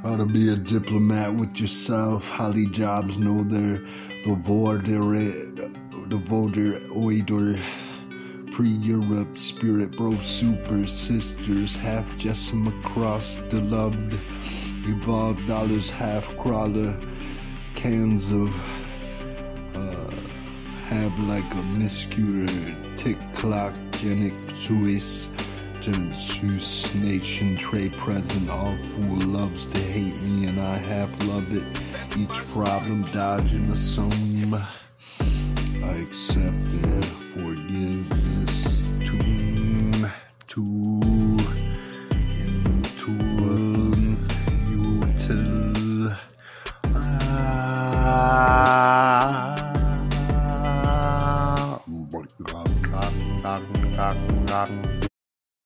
How to be a diplomat with yourself. Holly jobs know their the voter oider pre-Europe spirit bro super sisters half Jessam across the loved evolved dollars half crawler cans of have like a muscular tick clock genic suis Gensus nation trade present all fool loves to hate me and I half love it each problem dodging the sum I accept and forgive this tune to